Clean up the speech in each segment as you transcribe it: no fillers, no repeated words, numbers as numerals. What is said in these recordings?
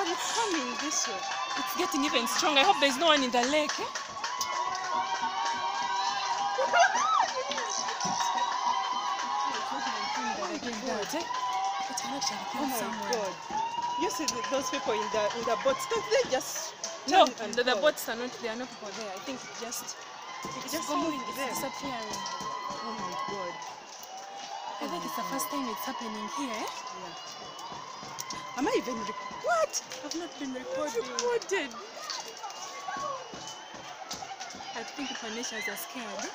But it's coming this way. It's getting even stronger. I hope there's no one in the lake. Eh? It can actually Oh my God! You see those people in the boats? Don't they just no? turn and The go? boats are not. There are no people there. I think it's just going. It's there. disappearing. Oh my God! I think it's the first time it's happening here. Eh? Yeah. Am I even what? I've not been recorded. I think Phoenicians are scared.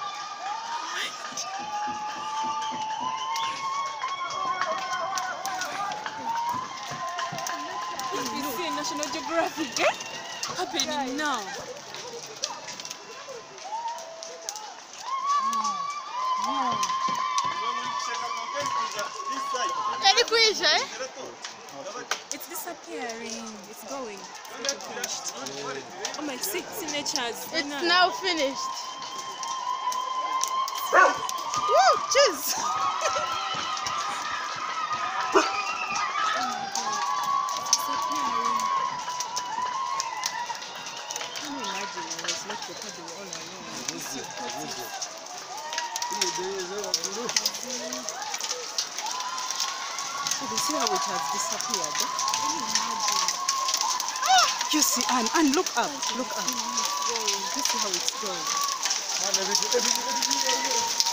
You see National Geographic, eh? Happening now. It's disappearing. It's going. Oh my, signatures. It's now finished. Woo! Cheers! Can you imagine when it's not the people all alone? So you see how it has disappeared. Can you imagine? You see, and look up, look up. You see how it's going.